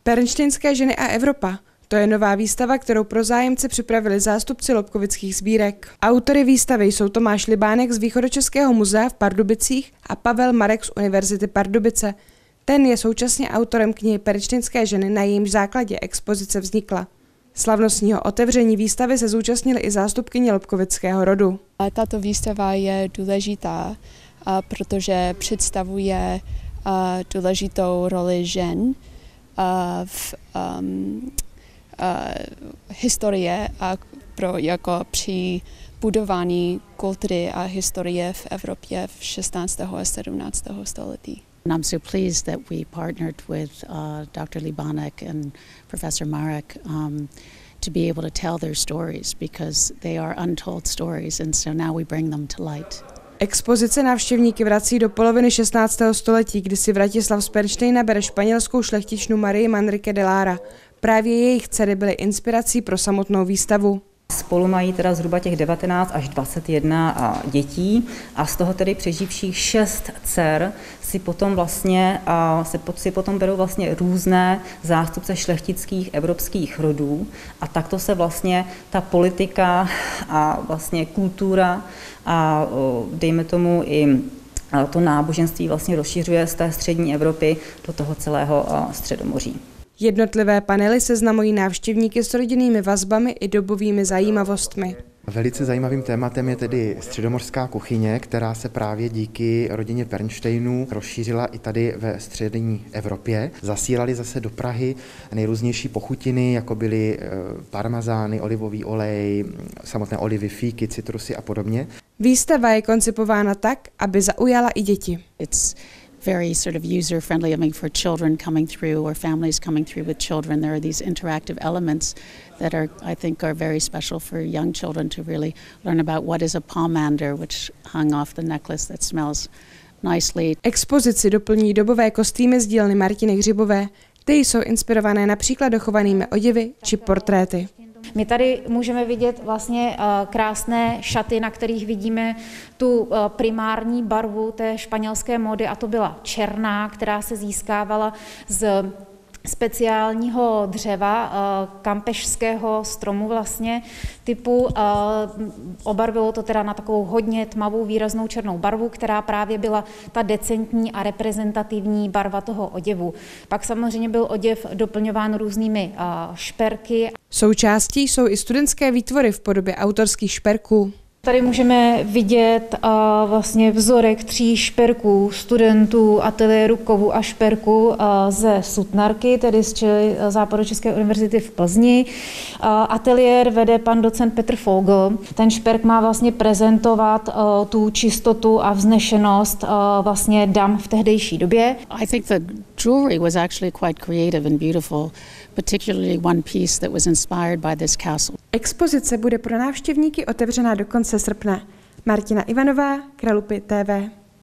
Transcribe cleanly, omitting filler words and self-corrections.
Pernštejnské ženy a Evropa. To je nová výstava, kterou pro zájemce připravili zástupci Lobkovických sbírek. Autory výstavy jsou Tomáš Libánek z Východočeského muzea v Pardubicích a Pavel Marek z Univerzity Pardubice. Ten je současně autorem knihy Pernštejnské ženy, na jejímž základě expozice vznikla. Slavnostního otevření výstavy se zúčastnili i zástupkyně lobkovického rodu. Tato výstava je důležitá, protože představuje důležitou roli žen v historie a při budování kultury a historie v Evropě v 16. a 17. století. And I'm so pleased that we partnered with Dr. Libánek and Professor Marek to be able to tell their stories because they are untold stories, and so now we bring them to light. Expozice návštěvníky vrací do poloviny 16. století, kdy si Vratislav z Pernštejna bere španělskou šlechtičnu Marii Manrique de Lara. Právě jejich dcery byly inspirací pro samotnou výstavu. Spolu mají teda zhruba těch 19 až 21 dětí a z toho tedy přeživších 6 dcer si potom berou vlastně různé zástupce šlechtických evropských rodů a takto se vlastně ta politika a vlastně kultura a dejme tomu i to náboženství vlastně rozšiřuje z té střední Evropy do toho celého Středomoří. Jednotlivé panely seznamují návštěvníky s rodinnými vazbami i dobovými zajímavostmi. Velice zajímavým tématem je tedy středomořská kuchyně, která se právě díky rodině Pernštejnů rozšířila i tady ve střední Evropě. Zasílali zase do Prahy nejrůznější pochutiny, jako byly parmazány, olivový olej, samotné olivy, fíky, citrusy a podobně. Výstava je koncipována tak, aby zaujala i děti. Very sort of user-friendly. I mean, for children coming through or families coming through with children, there are these interactive elements that I think are very special for young children to really learn about what is a pomander, which hung off the necklace that smells nicely. Expozici doplní dobové kostýmy z dílny Martiny Hřibové. Ty jsou inspirované například dochovanými oděvy či portréty. My tady můžeme vidět vlastně krásné šaty, na kterých vidíme tu primární barvu té španělské módy, a to byla černá, která se získávala z speciálního dřeva, kampešského stromu vlastně typu. Obarvilo to teda na takovou hodně tmavou výraznou černou barvu, která právě byla ta decentní a reprezentativní barva toho oděvu. Pak samozřejmě byl oděv doplňován různými šperky. Součástí jsou i studentské výtvory v podobě autorských šperků. Tady můžeme vidět vlastně vzorek 3 šperků studentů ateliéru kovu a šperku ze Sutnarky, tedy z Západočeské univerzity v Plzni. Ateliér vede pan docent Petr Fogl. Ten šperk má vlastně prezentovat tu čistotu a vznešenost vlastně dam v tehdejší době. I think the jewelry was actually quite creative and beautiful, particularly one piece that was inspired by this castle. Expozice bude pro návštěvníky otevřená do konce srpna. Martina Ivanová, Kralupy TV.